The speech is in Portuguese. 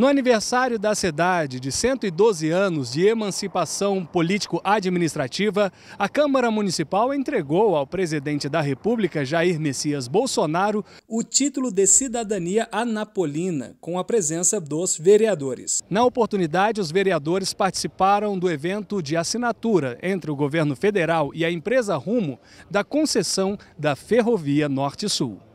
No aniversário da cidade de 112 anos de emancipação político-administrativa, a Câmara Municipal entregou ao presidente da República, Jair Messias Bolsonaro, o título de cidadania anapolina, com a presença dos vereadores. Na oportunidade, os vereadores participaram do evento de assinatura entre o governo federal e a empresa Rumo da concessão da Ferrovia Norte-Sul.